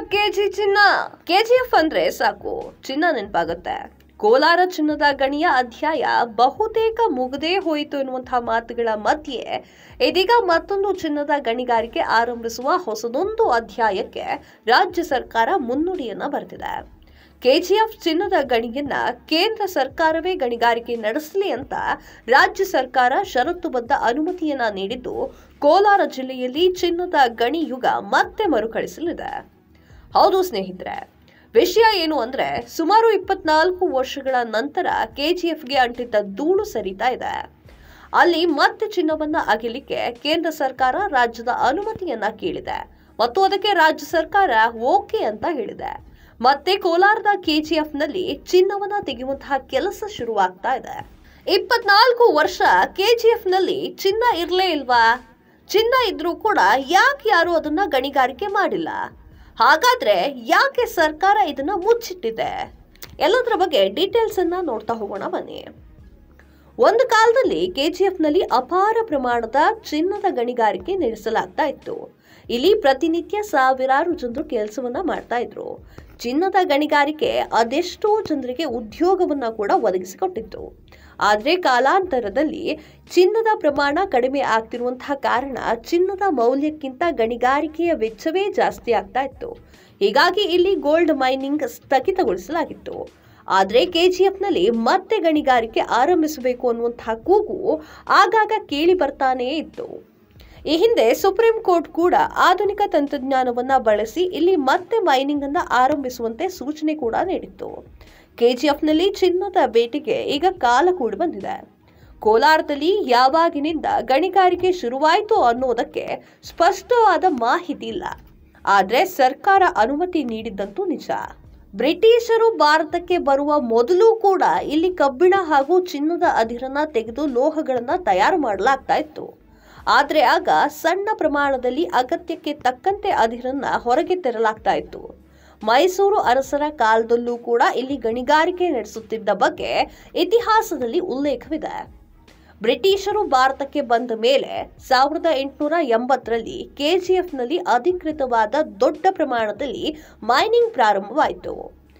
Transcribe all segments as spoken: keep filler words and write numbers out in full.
KG ಚಿನ್ನ. KGF ಅಂದ್ರೆ ಸಾಕು ಚಿನ್ನ ನೆನಪಾಗುತ್ತೆ. ಕೋಲಾರ ಚಿನ್ನದ ಗಣಿಯ ಅಧ್ಯಾಯ ಬಹುತೇಕ ಮುಗದೇ ಹೋಯಿತು ಎನ್ನುವಂತಹ ಮಾತುಗಳ ಮಧ್ಯೆ ಇದೀಗ ಮತ್ತೊಂದು ಚಿನ್ನದ ಗಣಿಗಾರಿಕೆ ಆರಂಭಿಸುವ ಹೊಸದೊಂದು ಅಧ್ಯಾಯಕ್ಕೆ ರಾಜ್ಯ ಸರ್ಕಾರ ಮುನ್ನುಡಿಯನ್ನ ಬರೆದಿದೆ. ಕೆಜಿಎಫ್ ಚಿನ್ನದ ಗಣಿಯನ್ನ ಕೇಂದ್ರ ಸರ್ಕಾರವೇ ಗಣಿಗಾರಿಕೆ ನಡೆಸಲಿ ಅಂತ ರಾಜ್ಯ ಸರ್ಕಾರ ಷರತ್ತುಬದ್ಧ ಅನುಮತಿಯನ್ನ ನೀಡಿದ್ದು, ಕೋಲಾರ ಜಿಲ್ಲೆಯಲ್ಲಿ ಚಿನ್ನದ ಗಣಿ ಯುಗ ಮತ್ತೆ ಮರುಕಳಿಸಲಿದೆ. ಹೌದು ಸ್ನೇಹಿತರೆ, ವಿಷಯ ಏನು ಅಂದ್ರೆ ಸುಮಾರು ಇಪ್ಪತ್ನಾಲ್ಕು ವರ್ಷಗಳ ನಂತರ ಕೆಜಿಎಫ್ಗೆ ಅಂಟಿದ್ದ ಧೂಳು ಸರಿತಾ ಇದೆ. ಅಲ್ಲಿ ಮತ್ತೆ ಚಿನ್ನವನ್ನ ಅಗೆಲಿಕ್ಕೆ ಕೇಂದ್ರ ಸರ್ಕಾರ ರಾಜ್ಯದ ಅನುಮತಿಯನ್ನ ಕೇಳಿದೆ ಮತ್ತು ಅದಕ್ಕೆ ರಾಜ್ಯ ಸರ್ಕಾರ ಓಕೆ ಅಂತ ಹೇಳಿದೆ. ಮತ್ತೆ ಕೋಲಾರದ ಕೆಜಿಎಫ್ ನಲ್ಲಿ ಚಿನ್ನವನ್ನ ತೆಗೆಯುವಂತಹ ಕೆಲಸ ಶುರುವಾಗ್ತಾ ಇದೆ. ಇಪ್ಪತ್ನಾಲ್ಕು ವರ್ಷ ಕೆಜಿಎಫ್ ನಲ್ಲಿ ಚಿನ್ನ ಇರ್ಲೇ ಇಲ್ವಾ? ಚಿನ್ನ ಇದ್ರೂ ಕೂಡ ಯಾಕೆ ಯಾರು ಅದನ್ನ ಗಣಿಗಾರಿಕೆ ಮಾಡಿಲ್ಲ? ಹಾಗಾದ್ರೆ ಯಾಕೆ ಸರ್ಕಾರ ಇದನ್ನ ಮುಚ್ಚಿಟ್ಟಿದೆ? ಎಲ್ಲದರ ಬಗ್ಗೆ ಡೀಟೇಲ್ಸ್ ಅನ್ನ ನೋಡ್ತಾ ಹೋಗೋಣ ಬನ್ನಿ. ಒಂದು ಕಾಲದಲ್ಲಿ ಕೆಜಿಎಫ್ ನಲ್ಲಿ ಅಪಾರ ಪ್ರಮಾಣದ ಚಿನ್ನದ ಗಣಿಗಾರಿಕೆ ನಡೆಸಲಾಗ್ತಾ ಇತ್ತು. ಇಲ್ಲಿ ಪ್ರತಿನಿತ್ಯ ಸಾವಿರಾರು ಜನರು ಕೆಲಸವನ್ನ ಮಾಡ್ತಾ ಇದ್ರು. ಚಿನ್ನದ ಗಣಿಗಾರಿಕೆ ಅದೆಷ್ಟೋ ಜನರಿಗೆ ಉದ್ಯೋಗವನ್ನ ಕೂಡ ಒದಗಿಸಿಕೊಟ್ಟಿತ್ತು. ಆದರೆ ಕಾಲಾಂತರದಲ್ಲಿ ಚಿನ್ನದ ಪ್ರಮಾಣ ಕಡಿಮೆ ಆಗ್ತಿರುವಂತಹ ಕಾರಣ ಚಿನ್ನದ ಮೌಲ್ಯಕ್ಕಿಂತ ಗಣಿಗಾರಿಕೆಯ ವೆಚ್ಚವೇ ಜಾಸ್ತಿ ಆಗ್ತಾ ಇತ್ತು. ಹೀಗಾಗಿ ಇಲ್ಲಿ ಗೋಲ್ಡ್ ಮೈನಿಂಗ್ ಸ್ಥಗಿತಗೊಳಿಸಲಾಗಿತ್ತು. ಆದರೆ ಕೆಜಿಎಫ್ ನಲ್ಲಿ ಮತ್ತೆ ಗಣಿಗಾರಿಕೆ ಆರಂಭಿಸಬೇಕು ಅನ್ನುವಂತಹ ಕೂಗು ಆಗಾಗ ಕೇಳಿ ಬರ್ತಾನೇ ಇತ್ತು. ಈ ಹಿಂದೆ ಸುಪ್ರೀಂ ಕೋರ್ಟ್ ಕೂಡ ಆಧುನಿಕ ತಂತ್ರಜ್ಞಾನವನ್ನ ಬಳಸಿ ಇಲ್ಲಿ ಮತ್ತೆ ಮೈನಿಂಗ್ ಅನ್ನ ಆರಂಭಿಸುವಂತೆ ಸೂಚನೆ ಕೂಡ ನೀಡಿತ್ತು. ಕೆಜಿಎಫ್ ನಲ್ಲಿ ಚಿನ್ನದ ಬೇಟೆಗೆ ಈಗ ಕಾಲ ಕೂಡಿ ಬಂದಿದೆ. ಕೋಲಾರದಲ್ಲಿ ಯಾವಾಗಿನಿಂದ ಗಣಿಗಾರಿಕೆ ಶುರುವಾಯಿತು ಅನ್ನೋದಕ್ಕೆ ಸ್ಪಷ್ಟವಾದ ಮಾಹಿತಿ ಇಲ್ಲ. ಆದ್ರೆ ಸರ್ಕಾರ ಅನುಮತಿ ನೀಡಿದ್ದಂತೂ ನಿಜ. ಬ್ರಿಟಿಷರು ಭಾರತಕ್ಕೆ ಬರುವ ಮೊದಲು ಕೂಡ ಇಲ್ಲಿ ಕಬ್ಬಿಣ ಹಾಗೂ ಚಿನ್ನದ ಅದಿರನ್ನ ತೆಗೆದು ಲೋಹಗಳನ್ನ ತಯಾರು ಮಾಡಲಾಗ್ತಾ ಇತ್ತು. ಆದ್ರೆ ಆಗ ಸಣ್ಣ ಪ್ರಮಾಣದಲ್ಲಿ ಅಗತ್ಯಕ್ಕೆ ತಕ್ಕಂತೆ ಅದಿರನ್ನ ಹೊರಗೆ ತರಲಾಗ್ತಾ ಇತ್ತು. ಮೈಸೂರು ಅರಸರ ಕಾಲದಲ್ಲೂ ಕೂಡ ಇಲ್ಲಿ ಗಣಿಗಾರಿಕೆ ನಡೆಸುತ್ತಿದ್ದ ಬಗ್ಗೆ ಇತಿಹಾಸದಲ್ಲಿ ಉಲ್ಲೇಖವಿದೆ. ಬ್ರಿಟಿಷರು ಭಾರತಕ್ಕೆ ಬಂದ ಮೇಲೆ ಸಾವಿರದ ಎಂಟುನೂರ ಎಂಬತ್ತರಲ್ಲಿ ಕೆಜಿಎಫ್ ನಲ್ಲಿ ಅಧಿಕೃತವಾದ ದೊಡ್ಡ ಪ್ರಮಾಣದಲ್ಲಿ ಮೈನಿಂಗ್ ಪ್ರಾರಂಭವಾಯಿತು.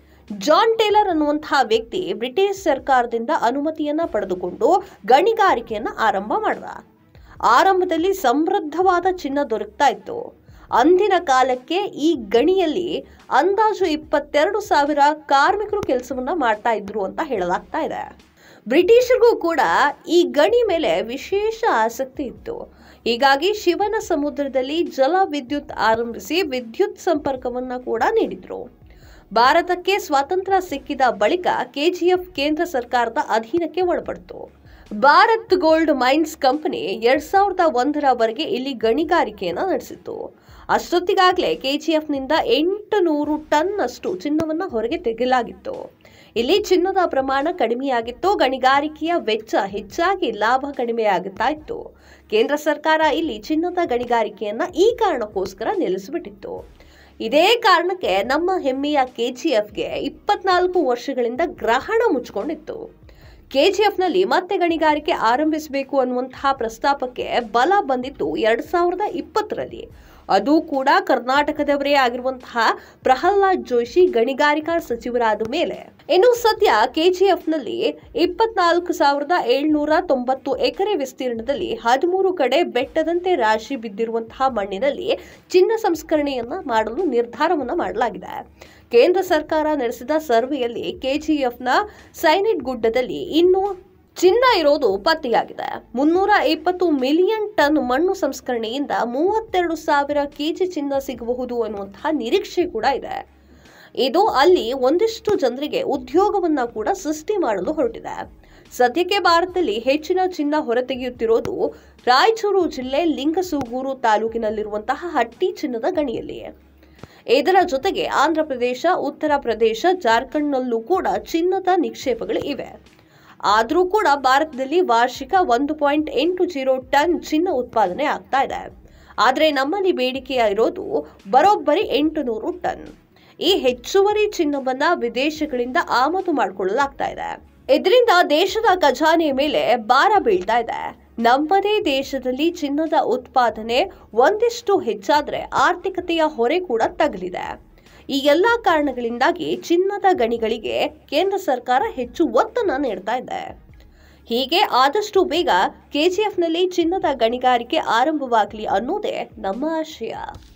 ಜಾನ್ ಟೇಲರ್ ಅನ್ನುವಂತಹ ವ್ಯಕ್ತಿ ಬ್ರಿಟಿಷ್ ಸರ್ಕಾರದಿಂದ ಅನುಮತಿಯನ್ನ ಪಡೆದುಕೊಂಡು ಗಣಿಗಾರಿಕೆಯನ್ನ ಆರಂಭ ಮಾಡಿದ. ಆರಂಭದಲ್ಲಿ ಸಮೃದ್ಧವಾದ ಚಿನ್ನ ದೊರಕ್ತಾ ಇತ್ತು. ಅಂದಿನ ಕಾಲಕ್ಕೆ ಈ ಗಣಿಯಲ್ಲಿ ಅಂದಾಜು ಇಪ್ಪತ್ತೆರಡು ಸಾವಿರ ಕಾರ್ಮಿಕರು ಕೆಲಸವನ್ನ ಮಾಡ್ತಾ ಇದ್ರು ಅಂತ ಹೇಳಲಾಗ್ತಾ ಇದೆ. ಬ್ರಿಟಿಷರಿಗೂ ಕೂಡ ಈ ಗಣಿ ಮೇಲೆ ವಿಶೇಷ ಆಸಕ್ತಿ ಇತ್ತು. ಹೀಗಾಗಿ ಶಿವನ ಸಮುದ್ರದಲ್ಲಿ ಜಲ ವಿದ್ಯುತ್ ಆರಂಭಿಸಿ ವಿದ್ಯುತ್ ಸಂಪರ್ಕವನ್ನ ಕೂಡ ನೀಡಿದ್ರು. ಭಾರತಕ್ಕೆ ಸ್ವಾತಂತ್ರ್ಯ ಸಿಕ್ಕಿದ ಬಳಿಕ ಕೆಜಿಎಫ್ ಕೇಂದ್ರ ಸರ್ಕಾರದ ಅಧೀನಕ್ಕೆ ಒಳಪಡಿತು. ಭಾರತ್ ಗೋಲ್ಡ್ ಮೈನ್ಸ್ ಕಂಪನಿ ಎರಡ್ ಸಾವಿರದ ಒಂದರವರೆಗೆ ಇಲ್ಲಿ ಗಣಿಗಾರಿಕೆಯನ್ನ ನಡೆಸಿತ್ತು. ಅಷ್ಟೊತ್ತಿಗಾಗಲೇ ಕೆಜಿಎಫ್ ನಿಂದ ಎಂಟು ನೂರು ಟನ್ ಅಷ್ಟು ಚಿನ್ನವನ್ನ ಹೊರಗೆ ತೆಗೆಯಲಾಗಿತ್ತು. ಇಲ್ಲಿ ಚಿನ್ನದ ಪ್ರಮಾಣ ಕಡಿಮೆಯಾಗಿತ್ತು. ಗಣಿಗಾರಿಕೆಯ ವೆಚ್ಚ ಹೆಚ್ಚಾಗಿ ಲಾಭ ಕಡಿಮೆಯಾಗುತ್ತಾ ಇತ್ತು. ಕೇಂದ್ರ ಸರ್ಕಾರ ಇಲ್ಲಿ ಚಿನ್ನದ ಗಣಿಗಾರಿಕೆಯನ್ನ ಈ ಕಾರಣಕ್ಕೋಸ್ಕರ ನಿಲ್ಲಿಸಿಬಿಟ್ಟಿತ್ತು. ಇದೇ ಕಾರಣಕ್ಕೆ ನಮ್ಮ ಹೆಮ್ಮೆಯ ಕೆಜಿಎಫ್ಗೆ ಇಪ್ಪತ್ನಾಲ್ಕು ವರ್ಷಗಳಿಂದ ಗ್ರಹಣ ಮುಚ್ಚಿಕೊಂಡಿತ್ತು. ಕೆಜಿಎಫ್ ನಲ್ಲಿ ಮತ್ತೆ ಗಣಿಗಾರಿಕೆ ಆರಂಭಿಸಬೇಕು ಅನ್ನುವಂತಹ ಪ್ರಸ್ತಾಪಕ್ಕೆ ಬಲ ಬಂದಿತ್ತು ಎರಡ್ ಸಾವಿರದ ಇಪ್ಪತ್ತರಲ್ಲಿ. ಅದು ಕೂಡ ಕರ್ನಾಟಕದವರೇ ಆಗಿರುವಂತಹ ಪ್ರಹ್ಲಾದ್ ಜೋಶಿ ಗಣಿಗಾರಿಕಾ ಸಚಿವರಾದ ಮೇಲೆ. ಇನ್ನು ಸದ್ಯ ಕೆಜಿಎಫ್ ನಲ್ಲಿ ಇಪ್ಪತ್ನಾಲ್ಕು ಸಾವಿರದ ಏಳ್ನೂರ ತೊಂಬತ್ತು ಎಕರೆ ವಿಸ್ತೀರ್ಣದಲ್ಲಿ ಹದಿಮೂರು ಕಡೆ ಬೆಟ್ಟದಂತೆ ರಾಶಿ ಬಿದ್ದಿರುವಂತಹ ಮಣ್ಣಿನಲ್ಲಿ ಚಿನ್ನ ಸಂಸ್ಕರಣೆಯನ್ನ ಮಾಡಲು ನಿರ್ಧಾರವನ್ನ ಮಾಡಲಾಗಿದೆ. ಕೇಂದ್ರ ಸರ್ಕಾರ ನಡೆಸಿದ ಸರ್ವೆಯಲ್ಲಿ ಕೆಜಿಎಫ್ನ ಸೈನಿಟ್ ಗುಡ್ಡದಲ್ಲಿ ಇನ್ನೂ ಚಿನ್ನ ಇರೋದು ಪತ್ತೆಯಾಗಿದೆ. ಮುನ್ನೂರ ಇಪ್ಪತ್ತು ಮಿಲಿಯನ್ ಟನ್ ಮಣ್ಣು ಸಂಸ್ಕರಣೆಯಿಂದ ಮೂವತ್ತೆರಡು ಸಾವಿರ ಕೆಜಿ ಚಿನ್ನ ಸಿಗಬಹುದು ಅನ್ನುವಂತಹ ನಿರೀಕ್ಷೆ ಕೂಡ ಇದೆ. ಇದು ಅಲ್ಲಿ ಒಂದಿಷ್ಟು ಜನರಿಗೆ ಉದ್ಯೋಗವನ್ನ ಕೂಡ ಸೃಷ್ಟಿ ಮಾಡಲು ಹೊರಟಿದೆ. ಸದ್ಯಕ್ಕೆ ಭಾರತದಲ್ಲಿ ಹೆಚ್ಚಿನ ಚಿನ್ನ ಹೊರತೆಗೆಯುತ್ತಿರೋದು ರಾಯಚೂರು ಜಿಲ್ಲೆ ಲಿಂಗಸೂಗೂರು ತಾಲೂಕಿನಲ್ಲಿರುವಂತಹ ಹಟ್ಟಿ ಚಿನ್ನದ ಗಣಿಯಲ್ಲಿ. ಇದರ ಜೊತೆಗೆ ಆಂಧ್ರ ಪ್ರದೇಶ, ಉತ್ತರ ಪ್ರದೇಶ, ಜಾರ್ಖಂಡ್ನಲ್ಲೂ ಕೂಡ ಚಿನ್ನದ ನಿಕ್ಷೇಪಗಳು ಇವೆ. ಆದರೂ ಕೂಡ ಭಾರತದಲ್ಲಿ ವಾರ್ಷಿಕ ಒಂದು ಪಾಯಿಂಟ್ ಎಂಟು ಜೀರೋ ಟನ್ ಚಿನ್ನ ಉತ್ಪಾದನೆ ಆಗ್ತಾ ಇದೆ. ಆದರೆ ನಮ್ಮಲ್ಲಿ ಬೇಡಿಕೆಯ ಇರೋದು ಬರೋಬ್ಬರಿ ಎಂಟು ನೂರು ಟನ್. ಈ ಹೆಚ್ಚುವರಿ ಚಿನ್ನವನ್ನ ವಿದೇಶಗಳಿಂದ ಆಮದು ಮಾಡಿಕೊಳ್ಳಲಾಗ್ತಾ ಇದೆ. ಇದರಿಂದ ದೇಶದ ಖಜಾನೆಯ ಮೇಲೆ ಭಾರ ಬೀಳ್ತಾ ಇದೆ. ನಮ್ಮದೇ ದೇಶದಲ್ಲಿ ಚಿನ್ನದ ಉತ್ಪಾದನೆ ಒಂದಿಷ್ಟು ಹೆಚ್ಚಾದ್ರೆ ಆರ್ಥಿಕತೆಯ ಹೊರೆ ಕೂಡ ತಗಲಿದೆ. ಈ ಎಲ್ಲಾ ಕಾರಣಗಳಿಂದಾಗಿ ಚಿನ್ನದ ಗಣಿಗಳಿಗೆ ಕೇಂದ್ರ ಸರ್ಕಾರ ಹೆಚ್ಚು ಒತ್ತನ್ನು ನೀಡ್ತಾ ಇದೆ. ಹೀಗೆ ಆದಷ್ಟು ಬೇಗ ಕೆಜಿಎಫ್ನಲ್ಲಿ ಚಿನ್ನದ ಗಣಿಗಾರಿಕೆ ಆರಂಭವಾಗಲಿ ಅನ್ನೋದೇ ನಮ್ಮ ಆಶಯ.